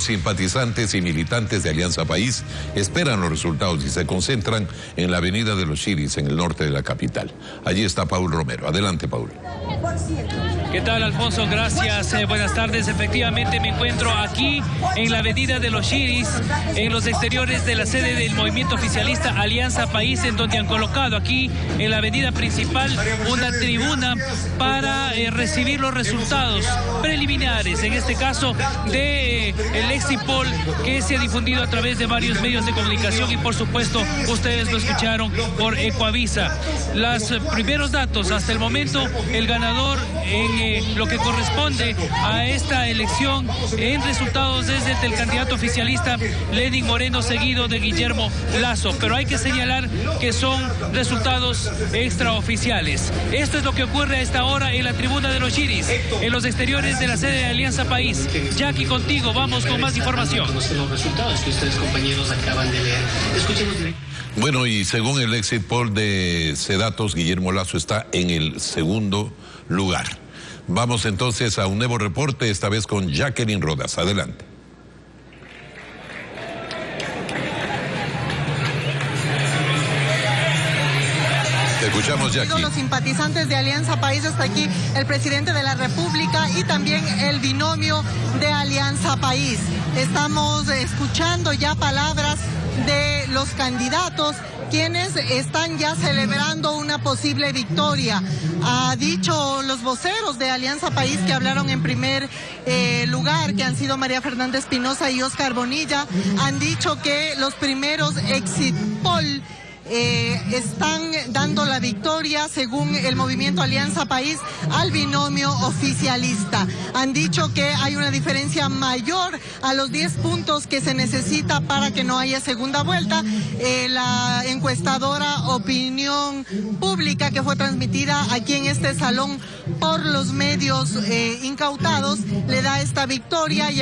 Los simpatizantes y militantes de Alianza País esperan los resultados y se concentran en la avenida de los Chiris, en el norte de la capital. Allí está Paul Romero. Adelante, Paul. ¿Qué tal, Alfonso? Gracias. Buenas tardes. Efectivamente me encuentro aquí en la avenida de los Chiris, en los exteriores de la sede del movimiento oficialista Alianza País, en donde han colocado aquí en la avenida principal una tribuna para recibir los resultados preliminares, en este caso de el exit poll que se ha difundido a través de varios medios de comunicación y por supuesto ustedes lo escucharon por Ecoavisa. Los primeros datos hasta el momento, el ganador en lo que corresponde a esta elección en resultados es el candidato oficialista Lenín Moreno, seguido de Guillermo Lasso, pero hay que señalar que son resultados extraoficiales. Esto es lo que ocurre a esta hora en la tribuna de los Chiris, en los exteriores de la sede de Alianza País. Jackie, contigo, vamos con más información. Los resultados que ustedes, compañeros, acaban de leer. Escuchemos directo. Bueno, y según el exit poll de Cedatos, Guillermo Lasso está en el segundo lugar. Vamos entonces a un nuevo reporte, esta vez con Jacqueline Rodas. Adelante. Te escuchamos, Jackie. Los simpatizantes de Alianza País, está aquí el presidente de la República y también el binomio de Alianza País. Estamos escuchando ya palabras de los candidatos, quienes están ya celebrando una posible victoria. Ha dicho los voceros de Alianza País que hablaron en primer lugar, que han sido María Fernanda Espinosa y Oscar Bonilla, han dicho que los primeros exit poll están dando la victoria, según el movimiento Alianza País, al binomio oficialista. Han dicho que hay una diferencia mayor a los 10 puntos que se necesita para que no haya segunda vuelta. La encuestadora Opinión Pública, que fue transmitida aquí en este salón por los medios incautados, le da esta victoria.